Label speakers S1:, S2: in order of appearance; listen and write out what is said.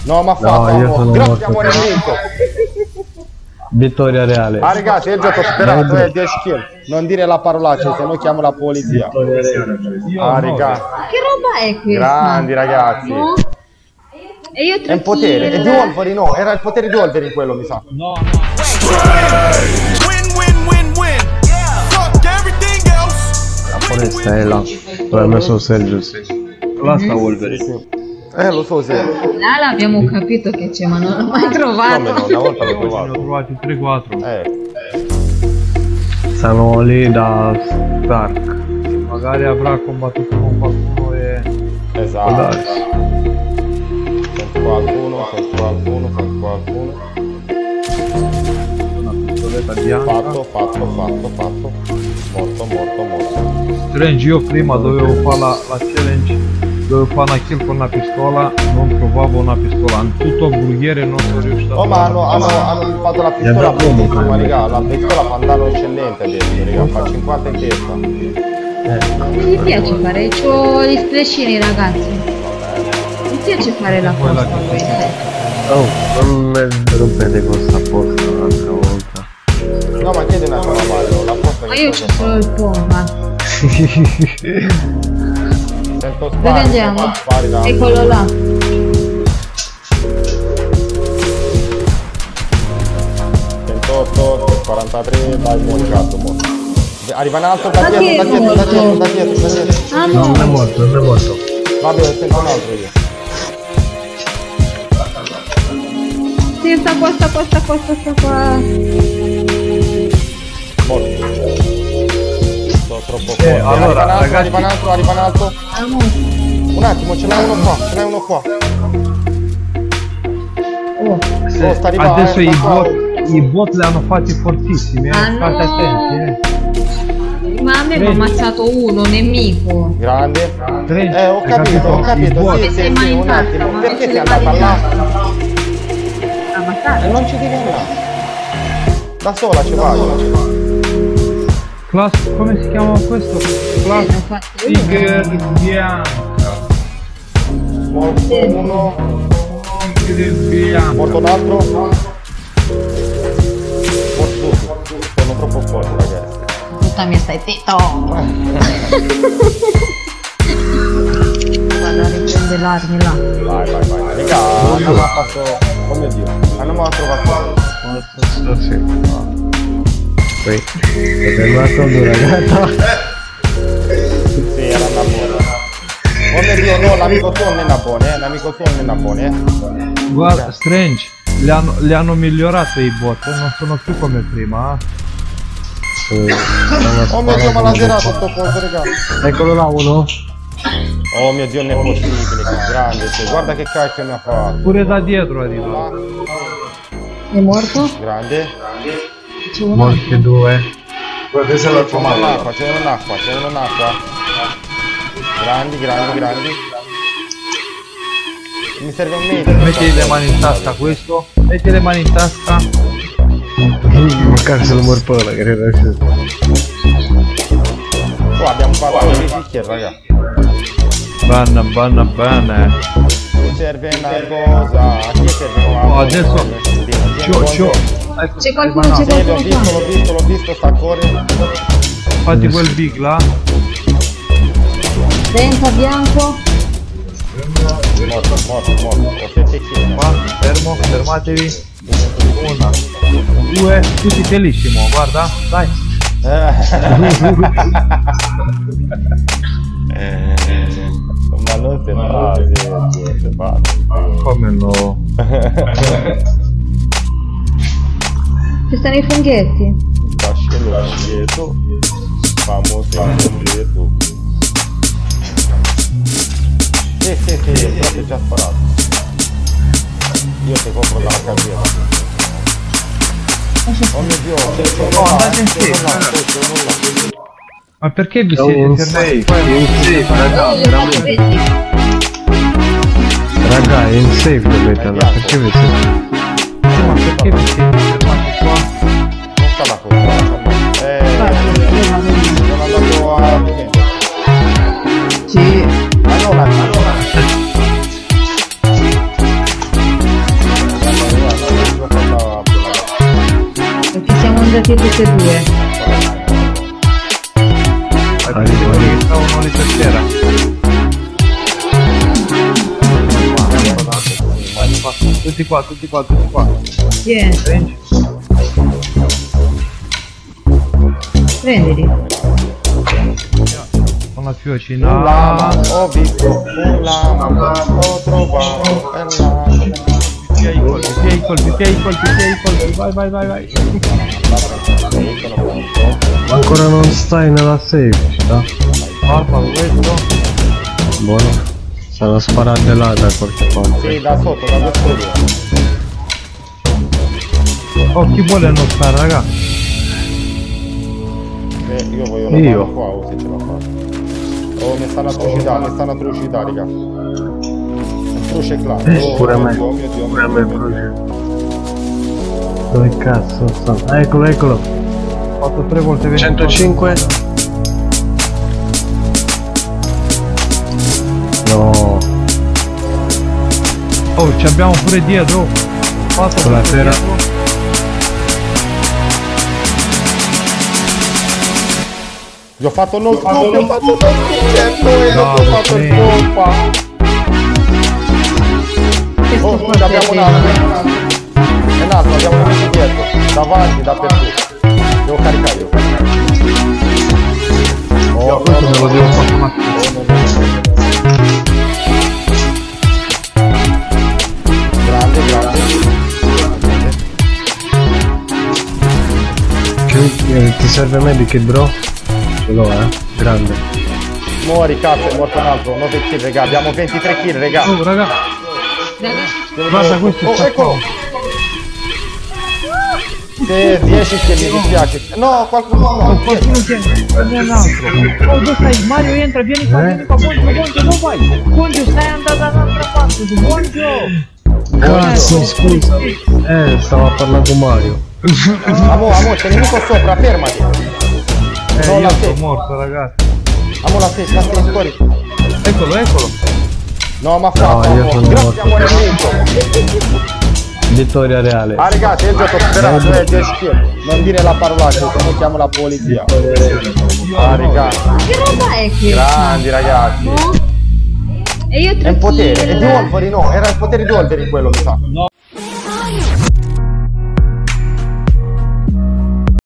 S1: No, ma fatto. Grazie amore amico.
S2: Vittoria reale.
S1: Ah ragazzi, io già ti ho sperato 10 kill. Non dire la parolaccia, se no chiamo la polizia. Ah ragazzi.
S3: Che roba è questa?
S1: Grandi ragazzi.
S3: No? E io
S1: è un potere, è di Wolverine, no, era il potere di Wolverine quello mi sa.
S2: No. La foresta è là. Dove ha messo Sergio, sì. Là sta Wolverine.
S1: Lo so se.
S3: Là l'abbiamo capito che c'è, ma non l'ho mai trovato.
S1: No, una volta l'ho trovato.
S2: Ne ho trovati 3-4. Stanno lì da Stark. Magari avrà combattuto con qualcuno e...
S1: Esatto. Con qualcuno.
S2: Una pistoletta bianca.
S1: Fatto. Morto.
S2: Strange, io prima dovevo fare la challenge. Dovevo fare una kill con una pistola, non trovavo una pistola, in tutto il brughiere non sono riuscito a
S1: ma hanno fatto la pistola bellissima, raga, la pistola fa un danno eccellente adesso, raga, fa 50 in testa.
S3: Non mi piace fare, c'ho gli splashini ragazzi. Mi piace fare la posta questa.
S2: Oh, non mi rompete con sta posta un'altra volta.
S1: No, ma chiedi una cosa, Mario, la posta
S3: ma io c'ho solo il pompa.
S1: Sento
S3: dove andiamo? Eccolo là.
S1: 108, 43, dai, muori cazzo, muori. Arriva in alto, da dietro.
S3: Ah no.
S2: Non è morto.
S1: Vabbè, sento un altro io.
S3: Sì, sta qua.
S1: Morto. Sto troppo fuori.
S2: Allora,
S1: arriva in alto. Un attimo, ce n'è uno qua. Sta arrivando.
S2: Adesso i bot li hanno fatti fortissimi, state attenti,
S3: Ma a me mi ha ammazzato uno, nemico.
S1: Grande. Ho capito, sì, un attimo. Perché sei andata là? Non ci devi andare. Da sola ci vai.
S2: Class, come si chiama questo? Class Tiger bianca.
S1: Morto uno.
S2: Tiger bianca.
S1: Morto un altro. Morto tutti. Sono troppo forti ragazzi.
S3: Tutta mia stai zitto. Vado a riprendere l'armi là.
S1: Vai. Raga, hanno fatto. Oh mio Dio. Hanno trovato.
S2: Sì. Poi è fermato un ragazzo.
S1: Sì, era una buona. Oh mio Dio, no, l'amico suo non è una buona,
S2: Guarda, Strange, li hanno migliorato i bot, non sono più come prima.
S1: Oh mio Dio, ma l'ha girato sto coso, raga.
S2: Eccolo là uno.
S1: Oh mio Dio, non è possibile, che grande, cioè, guarda che cacchio mi ha fatto.
S2: Pure da dietro arriva.
S3: È morto?
S1: Grande.
S2: Morti due.
S1: Guarda se la fumata. C'è un'acqua. Grandi. Mi serve un metro.
S2: Metti le mani in tasca questo. Metti le mani in tasca. Cazzo lo morpone, credo.
S1: Qua abbiamo fatto le picchiere, raga.
S2: Banna.
S1: Mi serve una cosa. A chi serve una cosa?
S2: Adesso.
S3: C'è qualcuno
S1: L'ho visto, sta a correre.
S2: Fatti quel big là.
S3: Denta bianco.
S1: Morto.
S2: Qua, fermatevi. Una, due, tutti bellissimo, guarda, dai.
S1: Ma non si fa.
S2: Come no?
S3: Ci stanno i funghetti.
S1: Fascello dietro. Famoso dietro. Sì, proprio già sparato. Io ti compro dalla carriera. Oh mio Dio,
S2: andate in safe. Ma perché vi siete fermati? Raga, è in safe dovete andare, perché vi siete? Ma perché vi siete fermati qua?
S1: Non sta da fuori, sono andato a...
S3: Sì.
S1: Allora.
S3: morti tutti e due.
S2: Quelli che stavano lì per terra. Tutti qua.
S3: Tieni. Prendili.
S2: Una fiocina.
S1: Un lama, ho visto un lama, l'ho trovato per là.
S2: Pia i colpi. Vai.
S4: Ancora non stai nella safe, sta?
S2: Guarda questo.
S4: Buono. Sono sparate là da qualche parte.
S1: Sì, da sotto, da questo lì.
S2: Oh, chi vuole non sta, raga?
S1: Io voglio la mano qua, o se ce la faccio. Oh, mi stanno atrocità, raga. Atroce class.
S4: Pure a me.
S1: Oh mio Dio,
S4: Pure a me, pure. Dove cazzo sta? Eccolo.
S2: Ho fatto 3 volte 20.
S4: 105. No.
S2: Oh, ci abbiamo pure dietro. Fatto
S4: Con la
S2: pure
S4: terra.
S2: dietro.
S1: Gli ho fatto no scoop, ho fatto no scoop, il colpa. Oh, abbiamo un altro. E un altro, abbiamo messo dietro. Davanti, dappertutto. Devo caricare io. Oh,
S2: Questo me lo devo fare un attimo.
S4: Ti serve medikit, bro? Ce l'ho, grande.
S1: Muori, cazzo, è morto un altro. 9 kill, raga. Abbiamo 23 kill, raga.
S2: Oh, raga. Guarda, questo sta
S1: eccolo.
S2: qua.
S1: Sì, 10 kill, mi dispiace. No, qualcuno
S2: Tiene. Prende un altro. Oh, dove stai? Mario, entra, vieni qua. Buongiorno, dove vai? Buongiorno, stai andando dall'altra parte. Buongiorno.
S4: Cazzo, scusa. Stavo parlando con Mario.
S1: Amo, c'è nemico sopra, fermati. No,
S2: Io
S1: la
S2: sono
S1: te.
S2: morto, ragazzi.
S1: Amo la stessa, fuori.
S2: Eccolo.
S1: No, ma
S4: No,
S1: fa,
S4: io sono
S1: grazie
S4: morto.
S1: amore amico.
S4: Vittoria reale.
S1: Ah ragazzi, io gioco sperato, 10 kill. Non dire la parolaccia, se no chiamo la polizia. Ah ragazzi,
S3: Che roba è questa?
S1: grandi ragazzi.
S3: No? E io
S1: È
S3: 3
S1: un potere,
S3: kill.
S1: è di Wolverine, no, era il potere di Wolverine quello, mi sa.